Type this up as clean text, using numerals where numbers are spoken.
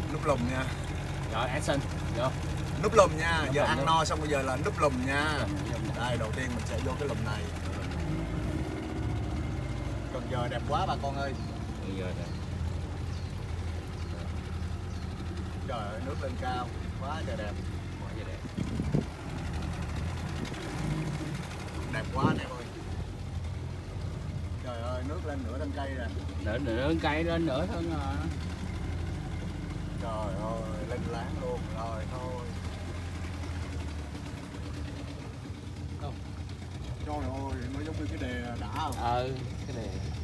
Núp lùm nha. Rồi action, vô. Núp lùm nha, Núp giờ lùm ăn luôn. no xong bây giờ là núp lùm nha. Núp lùm. Đây, đầu tiên mình sẽ vô cái lùm này. Cần Giờ đẹp quá bà con ơi. Bây giờ rồi. Trời ơi, nước lên cao, quá trời đẹp. Quá trời đẹp. Đẹp quá anh em ơi. Trời ơi, nước lên nửa thân cây rồi. Nửa cây lên nửa thân rồi. Trời ơi, lên láng luôn, rồi thôi. Không. Trời ơi, nó giống như cái đề đã không? Cái này